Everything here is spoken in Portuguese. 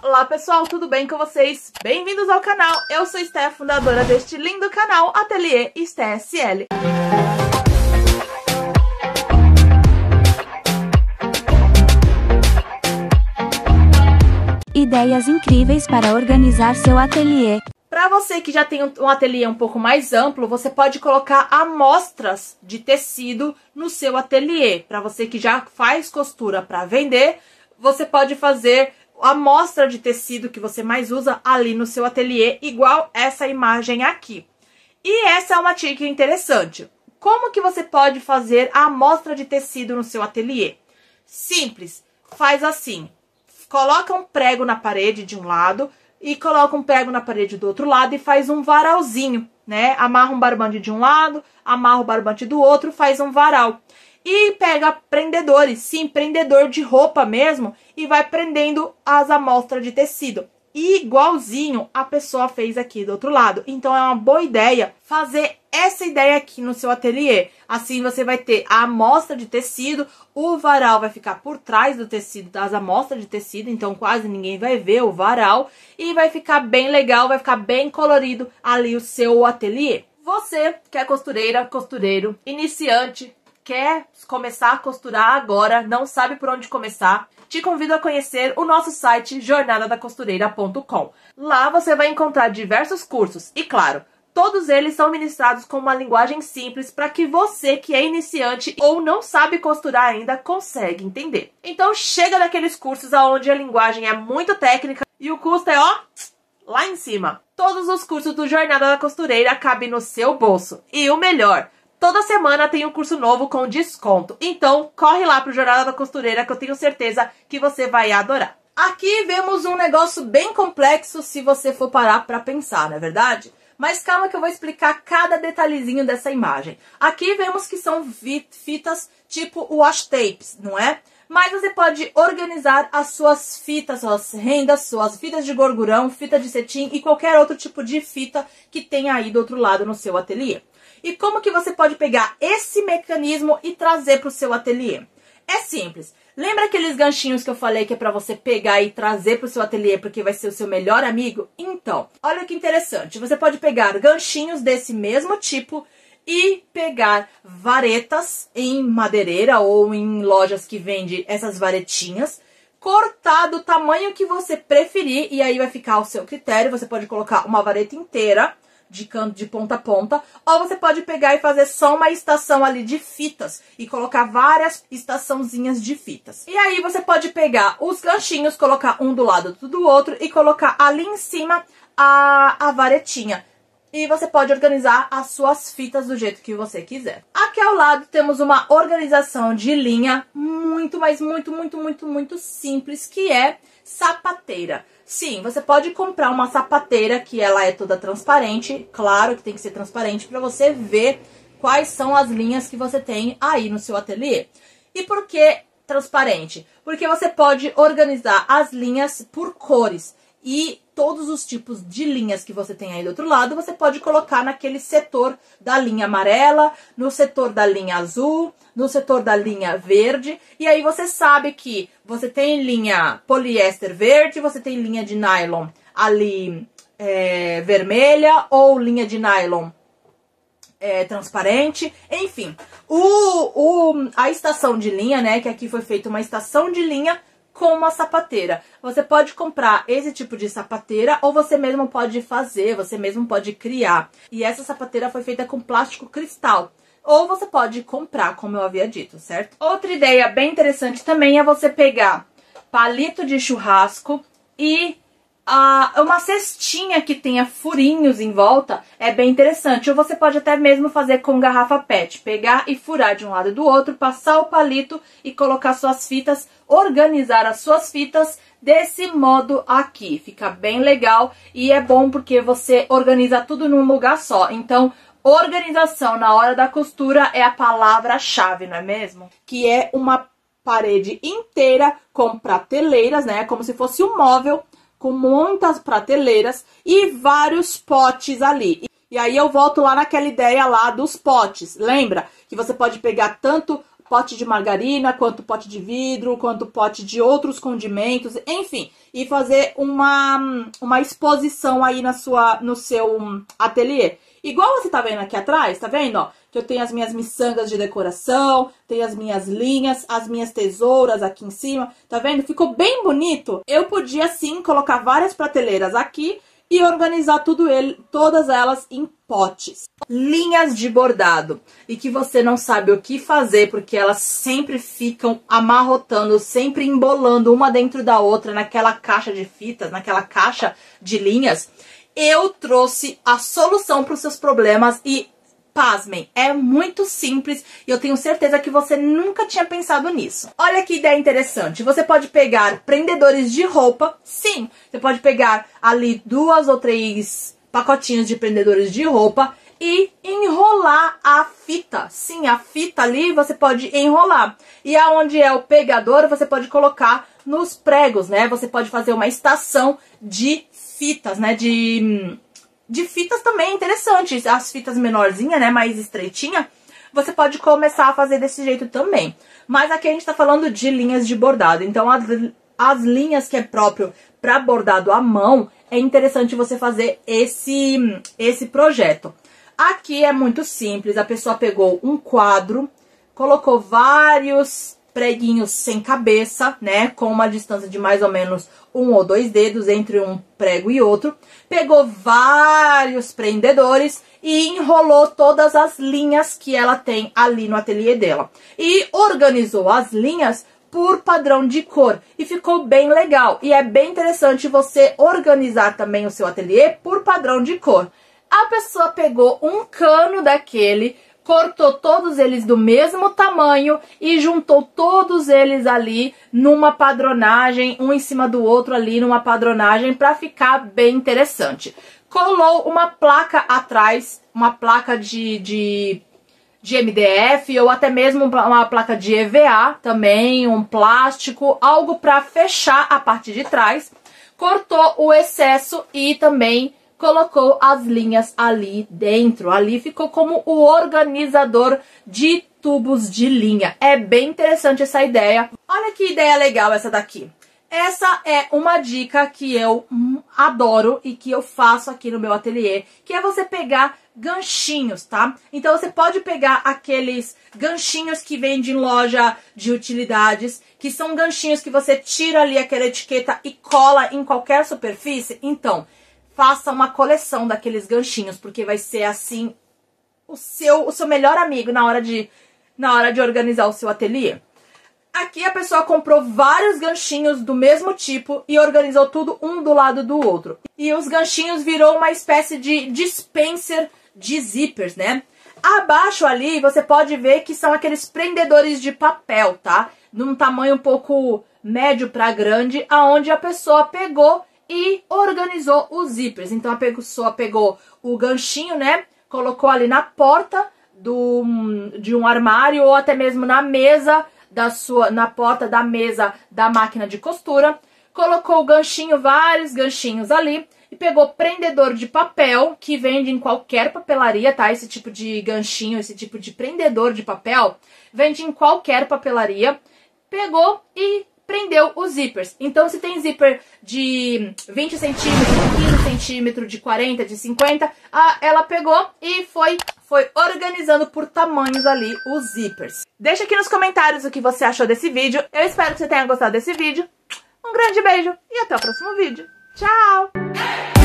Olá pessoal, tudo bem com vocês? Bem-vindos ao canal, eu sou Esté, fundadora deste lindo canal Ateliê Esté SL. Ideias incríveis para organizar seu ateliê. Para você que já tem um ateliê um pouco mais amplo, você pode colocar amostras de tecido no seu ateliê. Para você que já faz costura para vender, você pode fazer a amostra de tecido que você mais usa ali no seu ateliê, igual essa imagem aqui. E essa é uma dica interessante. Como que você pode fazer a amostra de tecido no seu ateliê? Simples, faz assim, coloca um prego na parede de um lado e coloca um prego na parede do outro lado e faz um varalzinho, né? Amarra um barbante de um lado, amarra o barbante do outro, faz um varal. E pega prendedores, sim, prendedor de roupa mesmo, e vai prendendo as amostras de tecido. Igualzinho a pessoa fez aqui do outro lado. Então é uma boa ideia fazer essa ideia aqui no seu ateliê. Assim você vai ter a amostra de tecido, o varal vai ficar por trás do tecido, das amostras de tecido, então quase ninguém vai ver o varal. E vai ficar bem legal, vai ficar bem colorido ali o seu ateliê. Você que é costureira, costureiro, iniciante, quer começar a costurar agora, não sabe por onde começar, te convido a conhecer o nosso site jornadadacostureira.com. Lá você vai encontrar diversos cursos e, claro, todos eles são ministrados com uma linguagem simples para que você que é iniciante ou não sabe costurar ainda consiga entender. Então chega daqueles cursos onde a linguagem é muito técnica e o custo é, ó, lá em cima. Todos os cursos do Jornada da Costureira cabem no seu bolso. E o melhor, toda semana tem um curso novo com desconto. Então, corre lá pro Jornada da Costureira que eu tenho certeza que você vai adorar. Aqui vemos um negócio bem complexo se você for parar pra pensar, não é verdade? Mas calma que eu vou explicar cada detalhezinho dessa imagem. Aqui vemos que são fitas tipo washi tapes, não é? Mas você pode organizar as suas fitas, suas rendas, suas fitas de gorgurão, fita de cetim e qualquer outro tipo de fita que tenha aí do outro lado no seu ateliê. E como que você pode pegar esse mecanismo e trazer para o seu ateliê? É simples. Lembra aqueles ganchinhos que eu falei que é para você pegar e trazer para o seu ateliê porque vai ser o seu melhor amigo? Então, olha que interessante. Você pode pegar ganchinhos desse mesmo tipo e pegar varetas em madeireira ou em lojas que vendem essas varetinhas, cortar do tamanho que você preferir e aí vai ficar ao seu critério. Você pode colocar uma vareta inteira de canto, de ponta a ponta, ou você pode pegar e fazer só uma estação ali de fitas e colocar várias estaçãozinhas de fitas. E aí você pode pegar os ganchinhos, colocar um do lado do outro e colocar ali em cima a varetinha. E você pode organizar as suas fitas do jeito que você quiser. Aqui ao lado temos uma organização de linha muito, mas muito simples, que é sapateira. Sim, você pode comprar uma sapateira que ela é toda transparente, claro que tem que ser transparente para você ver quais são as linhas que você tem aí no seu ateliê. E por que transparente? Porque você pode organizar as linhas por cores e todos os tipos de linhas que você tem aí do outro lado, você pode colocar naquele setor da linha amarela, no setor da linha azul, no setor da linha verde. E aí você sabe que você tem linha poliéster verde, você tem linha de nylon ali vermelha ou linha de nylon transparente. Enfim, a estação de linha, né, que aqui foi feita uma estação de linha com uma sapateira. Você pode comprar esse tipo de sapateira ou você mesmo pode fazer, você mesmo pode criar. E essa sapateira foi feita com plástico cristal. Ou você pode comprar, como eu havia dito, certo? Outra ideia bem interessante também é você pegar palito de churrasco e uma cestinha que tenha furinhos em volta é bem interessante. Ou você pode até mesmo fazer com garrafa PET. Pegar e furar de um lado e do outro, passar o palito e colocar suas fitas, organizar as suas fitas desse modo aqui. Fica bem legal e é bom porque você organiza tudo num lugar só. Então, organização na hora da costura é a palavra-chave, não é mesmo? Que é uma parede inteira com prateleiras, né? Como se fosse um móvel com muitas prateleiras e vários potes ali. E aí eu volto lá naquela ideia lá dos potes. Lembra que você pode pegar tanto pote de margarina, quanto pote de vidro, quanto pote de outros condimentos, enfim. E fazer uma exposição aí no seu ateliê. Igual você tá vendo aqui atrás, tá vendo, ó? Que eu tenho as minhas miçangas de decoração, tenho as minhas linhas, as minhas tesouras aqui em cima, tá vendo? Ficou bem bonito. Eu podia, sim, colocar várias prateleiras aqui e organizar todas elas em potes. Linhas de bordado. E que você não sabe o que fazer, porque elas sempre ficam amarrotando, sempre embolando uma dentro da outra, naquela caixa de fitas, naquela caixa de linhas. Eu trouxe a solução para os seus problemas e, pasmem, é muito simples e eu tenho certeza que você nunca tinha pensado nisso. Olha que ideia interessante. Você pode pegar prendedores de roupa. Sim, você pode pegar ali 2 ou 3 pacotinhos de prendedores de roupa e enrolar a fita. Sim, a fita ali você pode enrolar. E aonde é o pegador, você pode colocar nos pregos, né? Você pode fazer uma estação de fitas, né? De fitas também interessantes. As fitas menorzinhas, né? Mais estreitinha. Você pode começar a fazer desse jeito também. Mas aqui a gente tá falando de linhas de bordado. Então, as linhas que é próprio para bordado à mão, é interessante você fazer esse projeto. Aqui é muito simples. A pessoa pegou um quadro, colocou vários preguinhos sem cabeça, né, com uma distância de mais ou menos 1 ou 2 dedos entre um prego e outro, pegou vários prendedores e enrolou todas as linhas que ela tem ali no ateliê dela. E organizou as linhas por padrão de cor e ficou bem legal. E é bem interessante você organizar também o seu ateliê por padrão de cor. A pessoa pegou um cano daquele, cortou todos eles do mesmo tamanho e juntou todos eles ali numa padronagem, um em cima do outro ali numa padronagem para ficar bem interessante. Colou uma placa atrás, uma placa de MDF ou até mesmo uma placa de EVA também, um plástico, algo para fechar a parte de trás. Cortou o excesso e também colocou as linhas ali dentro. Ali ficou como o organizador de tubos de linha. É bem interessante essa ideia. Olha que ideia legal essa daqui. Essa é uma dica que eu adoro e que eu faço aqui no meu ateliê, que é você pegar ganchinhos, tá? Então você pode pegar aqueles ganchinhos que vende em loja de utilidades, que são ganchinhos que você tira ali aquela etiqueta e cola em qualquer superfície. Então, faça uma coleção daqueles ganchinhos, porque vai ser assim o seu melhor amigo na hora de organizar o seu ateliê. Aqui a pessoa comprou vários ganchinhos do mesmo tipo e organizou tudo um do lado do outro. E os ganchinhos virou uma espécie de dispenser de zippers, né? Abaixo ali você pode ver que são aqueles prendedores de papel, tá? Num tamanho um pouco médio para grande, aonde a pessoa pegou e organizou os zippers. Então a pessoa pegou o ganchinho, né? Colocou ali na porta de um armário ou até mesmo na mesa na porta da mesa da máquina de costura. Colocou o ganchinho, vários ganchinhos ali e pegou prendedor de papel que vende em qualquer papelaria, tá? Esse tipo de ganchinho, esse tipo de prendedor de papel vende em qualquer papelaria. Pegou e prendeu os zippers. Então, se tem zíper de 20 centímetros, de 15 centímetros, de 40, de 50, ela pegou e foi organizando por tamanhos ali os zippers. Deixa aqui nos comentários o que você achou desse vídeo. Eu espero que você tenha gostado desse vídeo. Um grande beijo e até o próximo vídeo. Tchau!